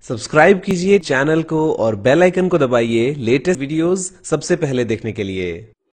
Subscribe कीजिए channel को और बेल आइकन को दबाइए लेटेस्ट वीडियोस सबसे पहले देखने के लिए।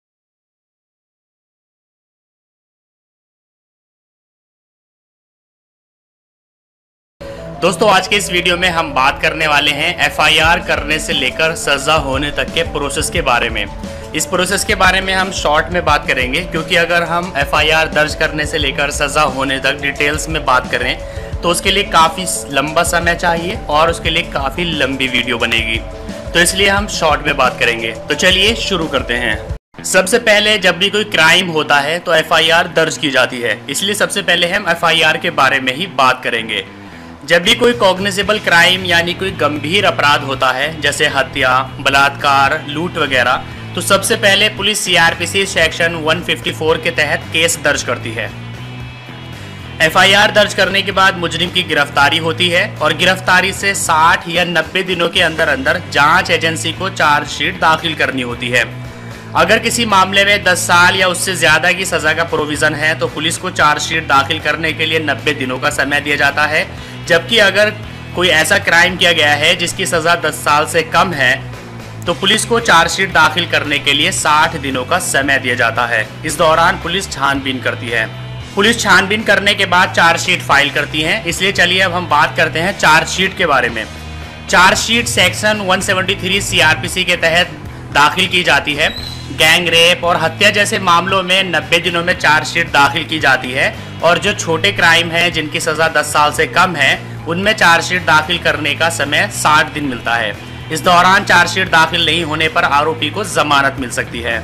दोस्तों आज के इस वीडियो में हम बात करने वाले हैं एफआईआर करने से लेकर सज़ा होने तक के प्रोसेस के बारे में। इस प्रोसेस के बारे में हम शॉर्ट में बात करेंगे, क्योंकि अगर हम एफआईआर दर्ज करने से लेकर सज़ा होने तक डिटेल्स में बात करें तो उसके लिए काफ़ी लंबा समय चाहिए और उसके लिए काफ़ी लंबी वीडियो बनेगी, तो इसलिए हम शॉर्ट में बात करेंगे। तो चलिए शुरू करते हैं। सबसे पहले जब भी कोई क्राइम होता है तो एफआईआर दर्ज की जाती है, इसलिए सबसे पहले हम एफआईआर के बारे में ही बात करेंगे। जब भी कोई कॉग्निजेबल क्राइम यानी कोई गंभीर अपराध होता है, जैसे हत्या, बलात्कार, लूट वगैरह, तो सबसे पहले पुलिस सीआरपीसी सेक्शन 154 के तहत केस दर्ज करती है। एफआईआर दर्ज करने के बाद मुजरिम की गिरफ्तारी होती है और गिरफ्तारी से 60 या 90 दिनों के अंदर अंदर जांच एजेंसी को चार्जशीट दाखिल करनी होती है। अगर किसी मामले में 10 साल या उससे ज़्यादा की सज़ा का प्रोविज़न है तो पुलिस को चार्जशीट दाखिल करने के लिए 90 दिनों का समय दिया जाता है, जबकि अगर कोई ऐसा क्राइम किया गया है जिसकी सज़ा 10 साल से कम है तो पुलिस को चार्जशीट दाखिल करने के लिए 60 दिनों का समय दिया जाता है। इस दौरान पुलिस छानबीन करती है। पुलिस छानबीन करने के बाद चार्जशीट फाइल करती है। इसलिए चलिए अब हम बात करते हैं चार्जशीट के बारे में। चार्जशीट सेक्शन 173 सीआरपीसी के तहत दाखिल की जाती है। गैंग रेप और हत्या जैसे मामलों में 90 दिनों में चार्जशीट दाखिल की जाती है और जो छोटे क्राइम हैं जिनकी सज़ा 10 साल से कम है उनमें चार्जशीट दाखिल करने का समय 60 दिन मिलता है। इस दौरान चार्जशीट दाखिल नहीं होने पर आरोपी को जमानत मिल सकती है।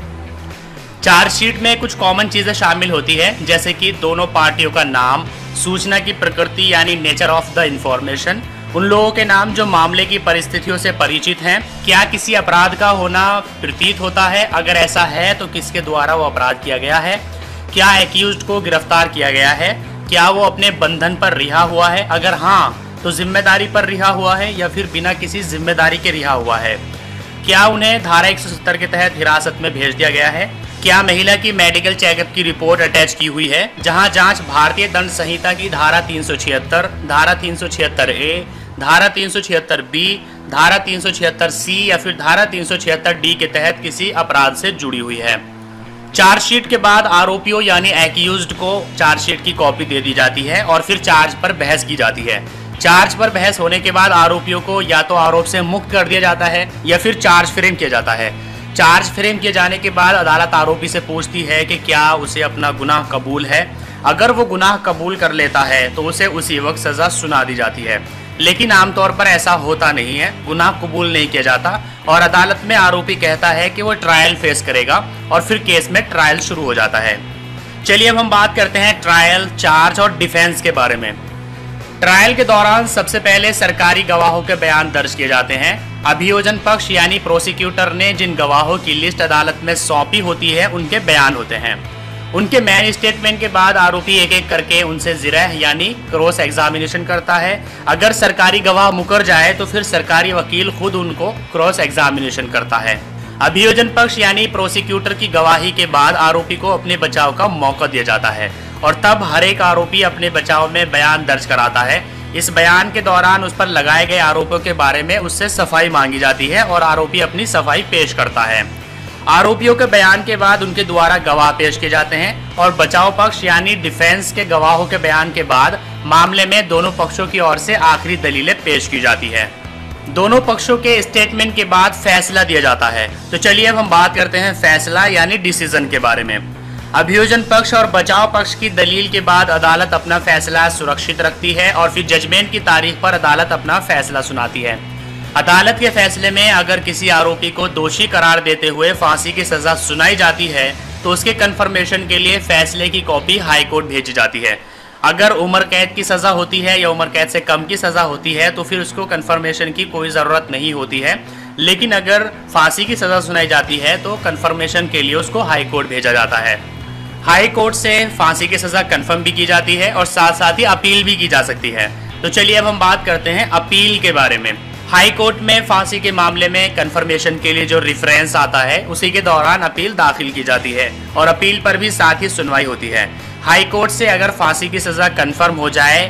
चार्जशीट में कुछ कॉमन चीज़ें शामिल होती है, जैसे कि दोनों पार्टियों का नाम, सूचना की प्रकृति यानी नेचर ऑफ द इंफॉर्मेशन, उन लोगों के नाम जो मामले की परिस्थितियों से परिचित हैं, क्या किसी अपराध का होना प्रतीत होता है, अगर ऐसा है तो किसके द्वारा वो अपराध किया गया है, क्या एक्यूज्ड को गिरफ्तार किया गया है, क्या वो अपने बंधन पर रिहा हुआ है, अगर हाँ तो जिम्मेदारी पर रिहा हुआ है या फिर बिना किसी जिम्मेदारी के रिहा हुआ है, क्या उन्हें धारा 170 के तहत हिरासत में भेज दिया गया है, क्या महिला की मेडिकल चेकअप की रिपोर्ट अटैच की हुई है, जहां जांच भारतीय दंड संहिता की धारा 376, धारा 376A, धारा 376B, धारा 376C या फिर धारा 376D के तहत किसी अपराध से जुड़ी हुई है। चार्जशीट के बाद आरोपियों यानी एक्यूज्ड को चार्जशीट की कॉपी दे दी जाती है और फिर चार्ज पर बहस की जाती है। चार्ज पर बहस होने के बाद आरोपियों को या तो आरोप से मुक्त कर दिया जाता है या फिर चार्ज फ्रेम किया जाता है। चार्ज फ्रेम किए जाने के बाद अदालत आरोपी से पूछती है कि क्या उसे अपना गुनाह कबूल है। अगर वो गुनाह कबूल कर लेता है तो उसे उसी वक्त सज़ा सुना दी जाती है, लेकिन आमतौर पर ऐसा होता नहीं है, गुनाह कबूल नहीं किया जाता और अदालत में आरोपी कहता है कि वो ट्रायल फेस करेगा और फिर केस में ट्रायल शुरू हो जाता है। चलिए अब हम बात करते हैं ट्रायल, चार्ज और डिफेंस के बारे में। ट्रायल के दौरान सबसे पहले सरकारी गवाहों के बयान दर्ज किए जाते हैं। अभियोजन पक्ष यानी प्रोसिक्यूटर ने जिन गवाहों की लिस्ट अदालत में सौंपी होती है उनके बयान होते हैं। उनके मेन स्टेटमेंट के बाद आरोपी एक एक करके उनसे जिरह यानी क्रॉस एग्जामिनेशन करता है। अगर सरकारी गवाह मुकर जाए तो फिर सरकारी वकील खुद उनको क्रॉस एग्जामिनेशन करता है। अभियोजन पक्ष यानी प्रोसिक्यूटर की गवाही के बाद आरोपी को अपने बचाव का मौका दिया जाता है और तब हर एक आरोपी अपने बचाव में बयान दर्ज कराता है। इस बयान के दौरान उस पर लगाए गए आरोपों के बारे में उससे सफाई मांगी जाती है और आरोपी अपनी सफाई पेश करता है। आरोपियों के बयान के बाद उनके द्वारा गवाह पेश किए जाते हैं और बचाव पक्ष यानी डिफेंस के गवाहों के बयान के बाद मामले में दोनों पक्षों की ओर से आखिरी दलीलें पेश की जाती है। दोनों पक्षों के स्टेटमेंट के बाद फैसला दिया जाता है। तो चलिए अब हम बात करते हैं फैसला यानी डिसीजन के बारे में। अभियोजन पक्ष और बचाव पक्ष की दलील के बाद अदालत अपना फैसला सुरक्षित रखती है और फिर जजमेंट की तारीख पर अदालत अपना फैसला सुनाती है। अदालत के फैसले में अगर किसी आरोपी को दोषी करार देते हुए फांसी की सज़ा सुनाई जाती है तो उसके कन्फर्मेशन के लिए फैसले की कॉपी हाई कोर्ट भेजी जाती है। अगर उम्र कैद की सज़ा होती है या उम्र कैद से कम की सज़ा होती है तो फिर उसको कन्फर्मेशन की कोई ज़रूरत नहीं होती है, लेकिन अगर फांसी की सज़ा सुनाई जाती है तो कन्फर्मेशन के लिए उसको हाई कोर्ट भेजा जाता है। हाई कोर्ट से फांसी की सज़ा कन्फर्म भी की जाती है और साथ साथ ही अपील भी की जा सकती है। तो चलिए अब हम बात करते हैं अपील के बारे में। हाई कोर्ट में फांसी के मामले में कन्फर्मेशन के लिए जो रेफरेंस आता है उसी के दौरान अपील दाखिल की जाती है और अपील पर भी साथ ही सुनवाई होती है। हाई कोर्ट से अगर फांसी की सज़ा कन्फर्म हो जाए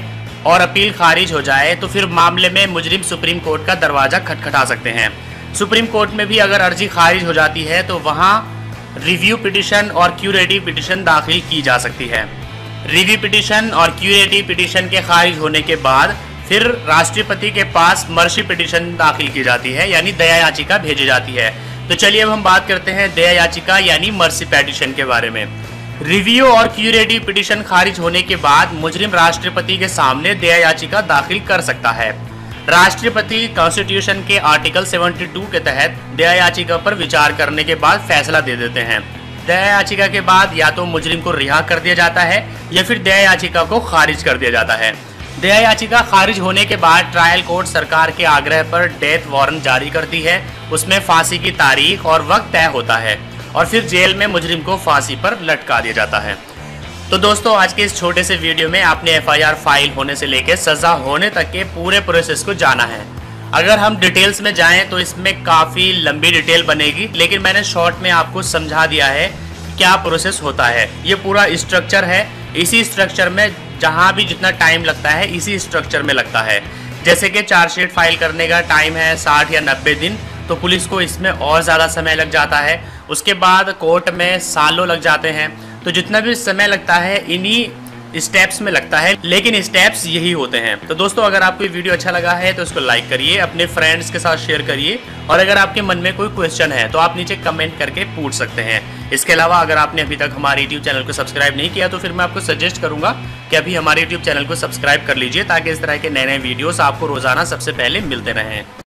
और अपील खारिज हो जाए तो फिर मामले में मुजरिम सुप्रीम कोर्ट का दरवाज़ा खटखटा सकते हैं। सुप्रीम कोर्ट में भी अगर अर्जी खारिज हो जाती है तो वहाँ रिव्यू पिटिशन और क्यूरेटिव पिटिशन दाखिल की जा सकती है। रिव्यू पिटिशन और क्यूरेटिव पिटिशन के खारिज होने के बाद फिर राष्ट्रपति के पास मर्सी पिटिशन दाखिल की जाती है, यानी दया याचिका भेजी जाती है। तो चलिए अब हम बात करते हैं दया याचिका यानी मर्सी पिटिशन के बारे में। रिव्यू और क्यूरेटिव पिटिशन खारिज होने के बाद मुजरिम राष्ट्रपति के सामने दया याचिका दाखिल कर सकता है। राष्ट्रपति कॉन्स्टिट्यूशन के आर्टिकल 72 के तहत दया याचिका पर विचार करने के बाद फैसला दे देते हैं। दया याचिका के बाद या तो मुजरिम को रिहा कर दिया जाता है या फिर दया याचिका को खारिज कर दिया जाता है। दया याचिका खारिज होने के बाद ट्रायल कोर्ट सरकार के आग्रह पर डेथ वारंट जारी करती है। उसमें फांसी की तारीख और वक्त तय होता है और फिर जेल में मुजरिम को फांसी पर लटका दिया जाता है। तो दोस्तों, आज के इस छोटे से वीडियो में आपने FIR फाइल होने से लेकर सजा होने तक के पूरे प्रोसेस को जाना है। अगर हम डिटेल्स में जाएं तो इसमें काफ़ी लंबी डिटेल बनेगी, लेकिन मैंने शॉर्ट में आपको समझा दिया है क्या प्रोसेस होता है। ये पूरा स्ट्रक्चर है, इसी स्ट्रक्चर में जहाँ भी जितना टाइम लगता है इसी स्ट्रक्चर में लगता है। जैसे कि चार्जशीट फाइल करने का टाइम है 60 या 90 दिन, तो पुलिस को इसमें और ज़्यादा समय लग जाता है। उसके बाद कोर्ट में सालों लग जाते हैं। तो जितना भी समय लगता है इन्हीं स्टेप्स में लगता है, लेकिन स्टेप्स यही होते हैं। तो दोस्तों, अगर आपको ये वीडियो अच्छा लगा है तो इसको लाइक करिए, अपने फ्रेंड्स के साथ शेयर करिए, और अगर आपके मन में कोई क्वेश्चन है तो आप नीचे कमेंट करके पूछ सकते हैं। इसके अलावा अगर आपने अभी तक हमारे यूट्यूब चैनल को सब्सक्राइब नहीं किया तो फिर मैं आपको सजेस्ट करूंगा कि अभी हमारे यूट्यूब चैनल को सब्सक्राइब कर लीजिए, ताकि इस तरह के नए नए वीडियोस आपको रोजाना सबसे पहले मिलते रहें।